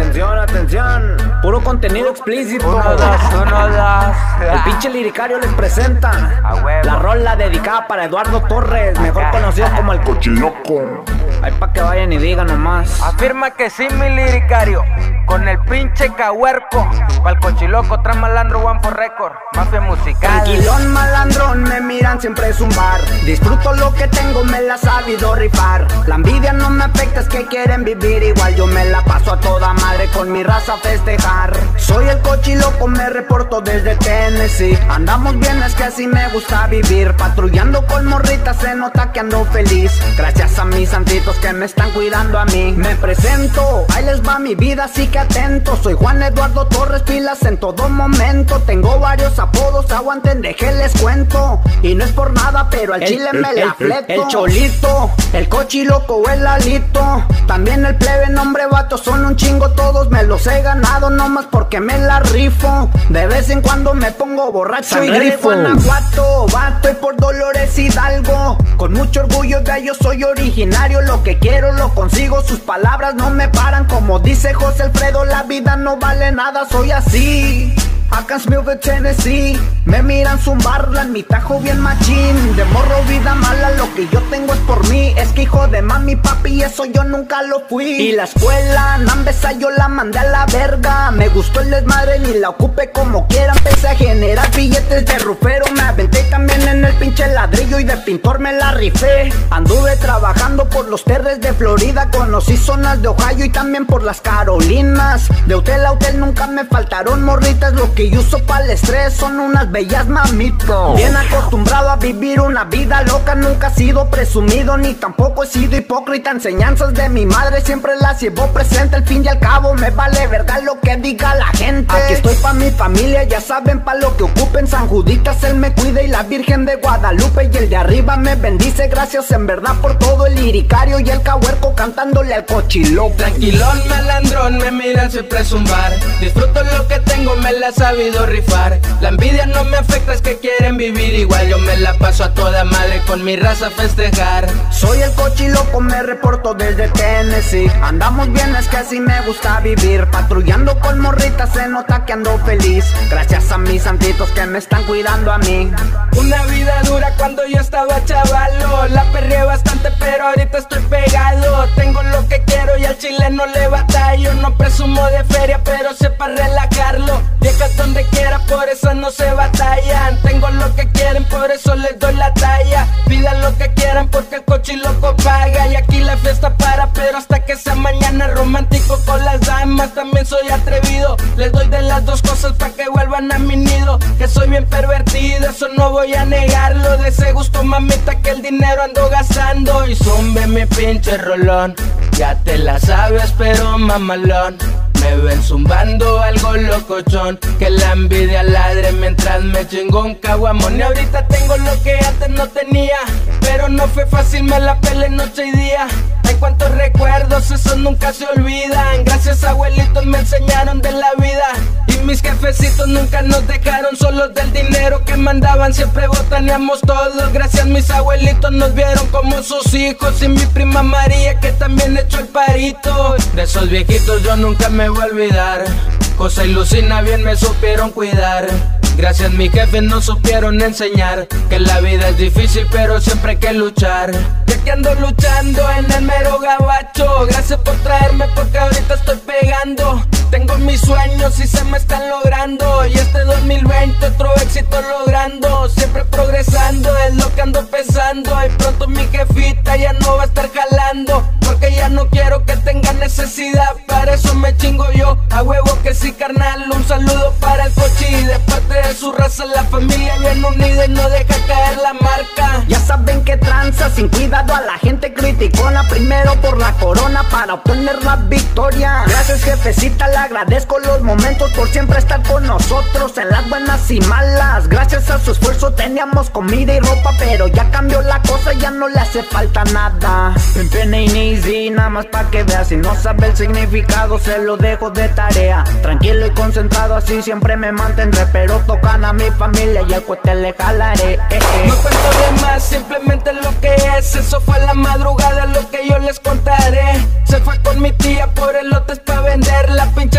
Atención, atención. Puro contenido explícito. Uno, dos. El pinche liricario les presenta la rola dedicada para Eduardo Torres, mejor conocido como el Cochiloco. Ahí pa' que vayan y digan nomás. Afirma que sí, mi liricario, con el pinche cahuerco. Pa'l Cochiloco, tras malandro, one for record, mafia musical. Tranquilón, malandrón, me miran siempre zumbar. Disfruto lo que tengo, me la he sabido rifar. La envidia no me afecta, es que quieren vivir igual. Yo me la paso a toda madre con mi raza a festejar. Soy el Cochiloco, me reporto desde Tennessee. Andamos bien, es que así me gusta vivir. Patrullando con morritas, se nota que ando feliz. Gracias a mis santitos que me están cuidando a mí. Me presento, ahí les va mi vida, así que atento. Soy Juan Eduardo Torres, pilas en todo momento. Tengo varios apodos, aguanten, deje les cuento. Y no es por nada, pero al chile me la fleto. El Cholito, el Cochiloco o el Alito. También el plebe, nombre vato, son un chingo todos. Me los he ganado nomás porque me la rifo. De vez en cuando me pongo borracho y grifo. Guanajuato, vato y por Dolores Hidalgo. Con mucho orgullo de ello soy originario. Lo que quiero lo consigo, sus palabras no me paran. Como dice José Alfredo, la vida no vale nada, soy así. Arkansas de Tennessee, me miran zumbarla en mi tajo bien machín. De morro vida mala, lo que yo tengo es por mí. Es que hijo de mami, papi, eso yo nunca lo fui. Y la escuela, nambesa, yo la mandé a la verga. Me gustó el desmadre, ni la ocupé como quiera. Empecé a generar billetes de rufero. Me aventé también en el pinche ladrillo y de pintor me la rifé. Anduve trabajando por los terres de Florida. Conocí zonas de Ohio y también por las Carolinas. De hotel a hotel nunca me faltaron morritas. Lo que yo uso para el estrés son unas bellas mamitos. Bien acostumbrado a vivir una vida loca. Nunca he sido presumido ni tampoco he sido hipócrita. Enseñanzas de mi madre siempre las llevo presente. Al fin y al cabo me vale verga lo que diga la gente. Aquí estoy pa' mi familia, ya saben pa' lo que ocupen. San Juditas él me cuida y la Virgen de Guadalupe. Y el de arriba me bendice, gracias en verdad por todo. El liricario y el cahuerco cantándole al Cochiloco. Tranquilón, malandrón, me miran siempre zumbar. Disfruto lo que tengo, me la sabido rifar. La envidia no me afecta, es que quieren vivir igual. Yo me la paso a toda madre con mi raza a festejar. Soy el Cochiloco, me reporto desde Tennessee. Andamos bien, es que así me gusta vivir. Patrullando con morritas, se nota que ando feliz. Gracias a mis santitos que me están cuidando a mí. Una vida dura cuando yo estaba chavalo. La perreé bastante, pero ahorita estoy pegado. Tengo lo que quiero y al chile no le batallo. No presumo de feria, pero sé pa' relajarlo. Viejas donde quiera, por eso no se batallan. Tengo lo que quieren, por eso les doy la talla. Pidan lo que quieran porque el Cochiloco paga. Y aquí la fiesta para, pero hasta que sea mañana. Romántico con las damas, también soy atrevido. Les doy de las dos cosas pa' que vuelvan a mi nido. Que soy bien pervertido, eso no voy a negarlo. De ese gusto mamita que el dinero ando gastando. Y zumbe mi pinche rolón, ya te la sabes pero mamalón. Me ven zumbando algo locochón, que la envidia ladre mientras me chingo un caguamón. Y ahorita tengo lo que antes no tenía, pero no fue fácil, me la peleé noche y día. Hay cuantos recuerdos, esos nunca se olvidan. Gracias abuelitos me enseñaron de la vida. Y mis jefecitos nunca nos dejaron solos del dinero que mandaban, siempre botaneamos todos. Gracias mis abuelitos nos vieron como sus hijos. Y mi prima María que también echó el parito. De esos viejitos yo nunca me voy a olvidar. José y Lucina bien me supieron cuidar. Gracias mis jefes nos supieron enseñar que la vida es difícil pero siempre hay que luchar. Ya que ando luchando en el mero gabacho. Gracias por traerme porque ahorita estoy pegando. Tengo mis sueños y se me están logrando. Y este 2020 otro éxito logrando. Siempre progresando, es lo que ando pensando. Y pronto mi jefita ya no va a estar jalando, porque ya no quiero que tenga necesidad. Para eso me chingo yo, a huevo que sí carnal. Un saludo para el Cochi, de parte de su raza, la familia bien unida y no deja caer la marca. Ya saben que tranza, sin cuidado a la gente criticona. Primero por la corona para obtener la victoria. Gracias jefecita, le agradezco los momentos por siempre estar con nosotros en las buenas y malas. Gracias a su esfuerzo teníamos comida y ropa, pero ya cambió la cosa, ya no le hace falta nada. Pimpin' ain't easy, nada más pa' que veas. Si no sabe el significado se lo dejo de tarea. Tranquilo y concentrado así siempre me mantendré, pero tocan a mi familia y al cohete le jalaré. No cuento de más, simplemente lo que es. Eso fue la madrugada, lo que yo les contaré. Se fue con mi tía por elotes pa' vender la pinche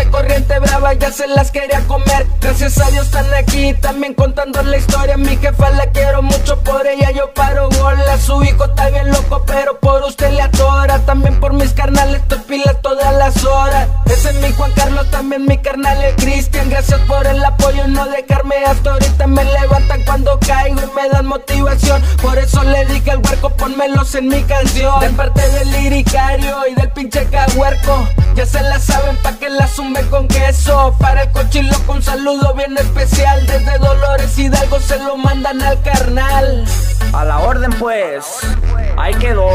todas ya se las quería comer. Gracias a Dios están aquí también contando la historia. Mi jefa la quiero mucho, por ella yo paro bola. Su hijo está bien loco, pero por usted le atora. También por mis carnales estoy pila todas las horas. Ese es mi Juan Carlos, también mi carnal el Cristian. Gracias por el apoyo, no dejarme hasta ahorita. Me levantan cuando caigo y me dan motivación. Por eso le dije al huerco, pónmelos en mi canción. De parte del liricario y del pinche cahuerco, ya se la saben pa' que la zumbe con queso. Para el cochiloco un saludo bien especial. Desde Dolores Hidalgo se lo mandan al carnal. A la orden pues, ahí quedó.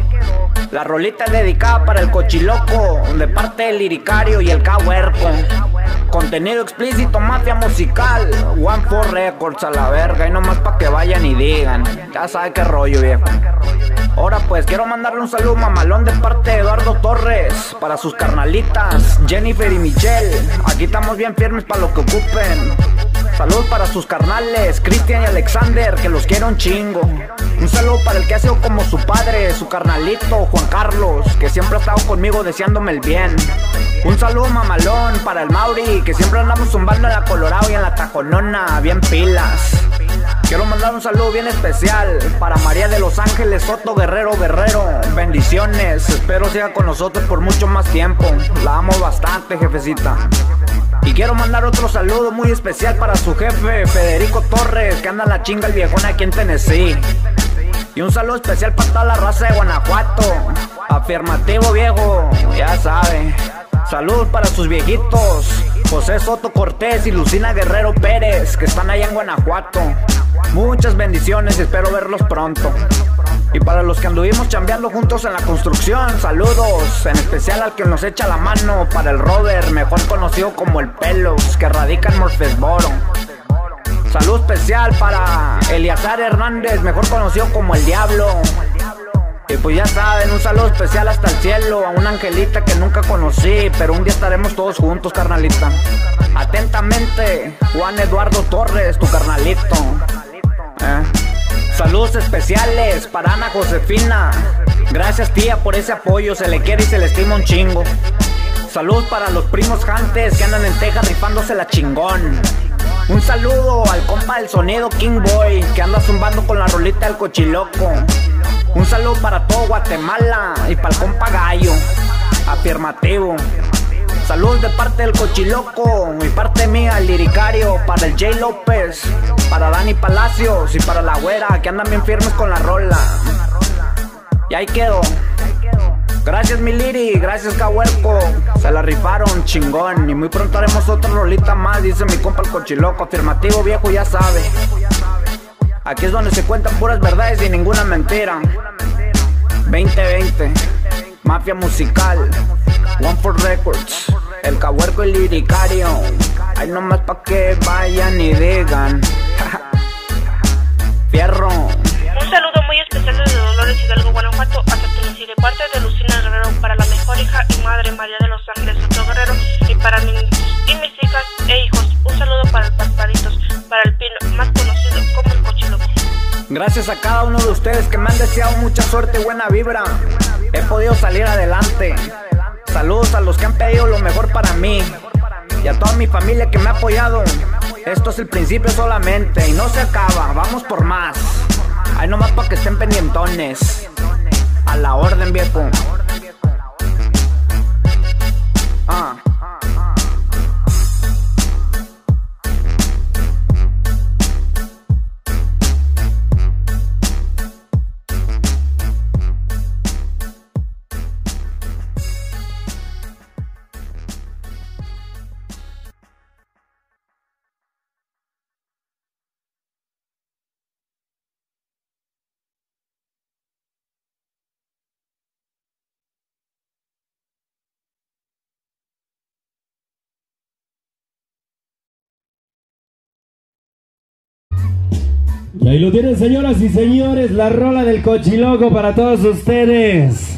La rolita es dedicada para el cochiloco, de parte del liricario y el cahuerco. Contenido explícito, mafia musical, One for Records a la verga. Y nomás pa' que vayan y digan, ya sabe qué rollo, viejo. Ahora pues quiero mandarle un saludo mamalón de parte de Eduardo Torres, para sus carnalitas Jennifer y Michelle. Aquí estamos bien firmes para lo que ocupen. Saludos para sus carnales Cristian y Alexander, que los quiero un chingo. Un saludo para el que ha sido como su padre, su carnalito Juan Carlos, que siempre ha estado conmigo deseándome el bien. Un saludo mamalón para el Mauri, que siempre andamos zumbando en la Colorado y en la Taconona, bien pilas. Quiero mandar un saludo bien especial para María de Los Ángeles Soto Guerrero. Bendiciones, espero siga con nosotros por mucho más tiempo. La amo bastante, jefecita. Y quiero mandar otro saludo muy especial para su jefe Federico Torres, que anda en la chinga el viejón aquí en Tennessee. Y un saludo especial para toda la raza de Guanajuato. Afirmativo, viejo, ya sabe. Saludos para sus viejitos José Soto Cortés y Lucina Guerrero Pérez, que están allá en Guanajuato. Muchas bendiciones, espero verlos pronto. Y para los que anduvimos chambeando juntos en la construcción, saludos, en especial al que nos echa la mano, para el Robert, mejor conocido como el Pelos, que radica en Murfreesboro. Saludo especial para Eliazar Hernández, mejor conocido como el Diablo. Y pues ya saben, un saludo especial hasta el cielo a una angelita que nunca conocí, pero un día estaremos todos juntos, carnalita. Atentamente, Juan Eduardo Torres, tu carnalito. Saludos especiales para Ana Josefina. Gracias, tía, por ese apoyo, se le quiere y se le estima un chingo. Saludos para los primos Jantes que andan en Texas rifándose la chingón. Un saludo al compa del sonido King Boy, que anda zumbando con la rolita del cochiloco. Un saludo para todo Guatemala y para el compa Gallo. Afirmativo. Saludos de parte del cochiloco y parte mía, el liricario, para el Jay López, para Dani Palacios y para la güera, que andan bien firmes con la rola. Y ahí quedó. Gracias mi liri, gracias cahuerco, se la rifaron chingón. Y muy pronto haremos otra rolita más, dice mi compa el cochiloco. Afirmativo, viejo, ya sabe. Aquí es donde se cuentan puras verdades y ninguna mentira. 2020, mafia musical, One for Records, el cahuerco y el liricario. Hay nomás pa' que vayan y digan. Fierro. Un saludo muy especial desde Dolores Hidalgo, Guanajuato, hasta Tennessee, de parte de Lucina Guerrero, para la mejor hija y madre María de Los Ángeles Soto Guerrero, y para mis hijas e hijos. Un saludo para el Pasparitos, para el Pino, más conocido como el Cochiloco. Gracias a cada uno de ustedes que me han deseado mucha suerte y buena vibra. He podido salir adelante. Saludos a los que han pedido lo mejor para mí y a toda mi familia que me ha apoyado. Esto es el principio solamente y no se acaba, vamos por más. Ahí nomás para que estén pendientones. A la orden, viejo. Y ahí lo tienen, señoras y señores, la rola del cochiloco para todos ustedes.